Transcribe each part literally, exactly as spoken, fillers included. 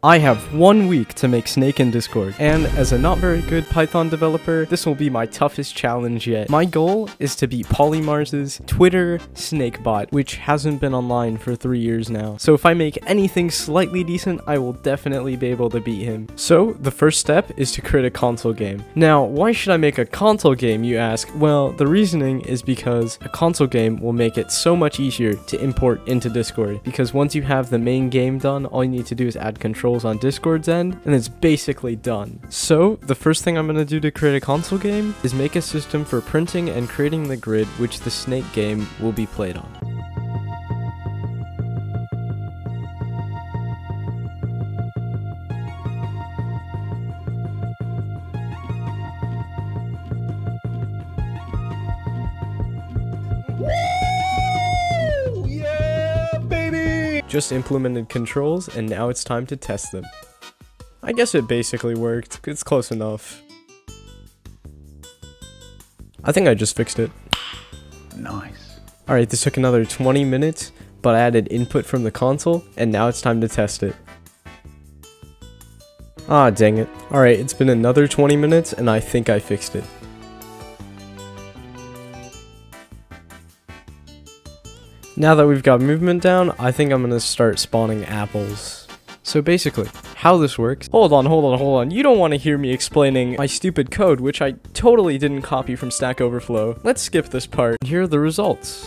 I have one week to make Snake in Discord, and as a not very good Python developer, this will be my toughest challenge yet. My goal is to beat Polymars's Twitter Snake bot, which hasn't been online for three years now. So if I make anything slightly decent, I will definitely be able to beat him. So the first step is to create a console game. Now, why should I make a console game, you ask? Well, the reasoning is because a console game will make it so much easier to import into Discord, because once you have the main game done, all you need to do is add controls on Discord's end, and it's basically done. So the first thing I'm going to do to create a console game is make a system for printing and creating the grid which the Snake game will be played on. Woo! Yeah, baby! Just implemented controls, and now it's time to test them. I guess it basically worked. It's close enough. I think I just fixed it. Nice. Alright, this took another twenty minutes, but I added input from the console, and now it's time to test it. Ah, dang it. Alright, it's been another twenty minutes, and I think I fixed it. Now that we've got movement down, I think I'm gonna start spawning apples. So basically, how this works— hold on, hold on, hold on. You don't want to hear me explaining my stupid code, which I totally didn't copy from Stack Overflow. Let's skip this part. Here are the results.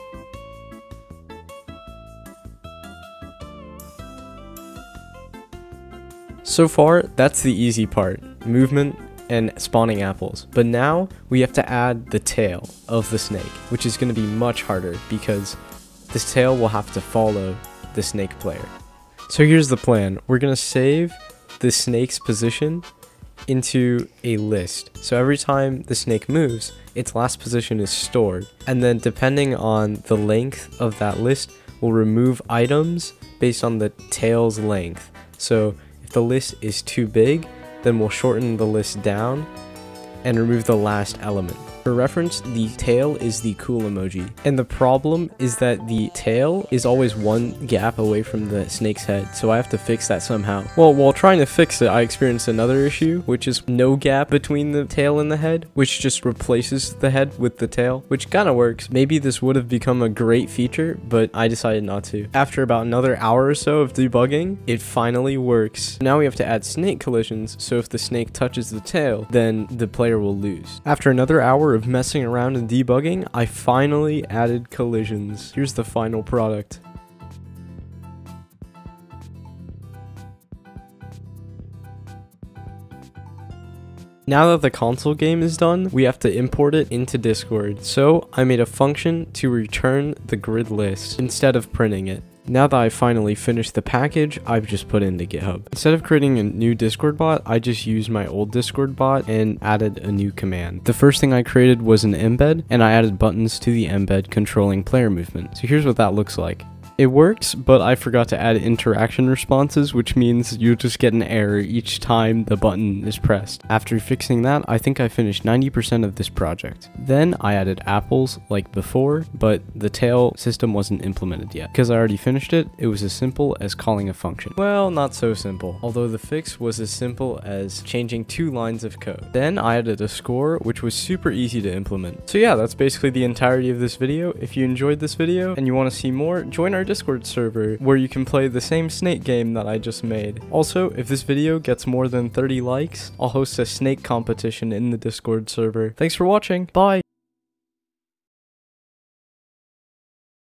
So far, that's the easy part, movement and spawning apples. But now we have to add the tail of the snake, which is going to be much harder because this tail will have to follow the snake player. So here's the plan. We're going to save the snake's position into a list. So every time the snake moves, its last position is stored. And then depending on the length of that list, we'll remove items based on the tail's length. So if the list is too big, then we'll shorten the list down and remove the last element. For reference, the tail is the cool emoji. And the problem is that the tail is always one gap away from the snake's head, so I have to fix that somehow. Well, while trying to fix it, I experienced another issue, which is no gap between the tail and the head, which just replaces the head with the tail, which kind of works. Maybe this would have become a great feature, but I decided not to. After about another hour or so of debugging, it finally works. Now we have to add snake collisions, so if the snake touches the tail, then the player will lose. After another hour of messing around and debugging, I finally added collisions. Here's the final product. Now that the console game is done, we have to import it into Discord. So I made a function to return the grid list instead of printing it. Now that I finally finished the package, I've just put it into GitHub. Instead of creating a new Discord bot, I just used my old Discord bot and added a new command. The first thing I created was an embed, and I added buttons to the embed controlling player movement. So here's what that looks like. It works, but I forgot to add interaction responses, which means you just get an error each time the button is pressed. After fixing that, I think I finished ninety percent of this project. Then I added apples like before, but the tail system wasn't implemented yet. Because I already finished it, it was as simple as calling a function. Well, not so simple, although the fix was as simple as changing two lines of code. Then I added a score, which was super easy to implement. So yeah, that's basically the entirety of this video. If you enjoyed this video and you want to see more, join our Discord server where you can play the same snake game that I just made. Also, if this video gets more than thirty likes, I'll host a snake competition in the Discord server. Thanks for watching. Bye.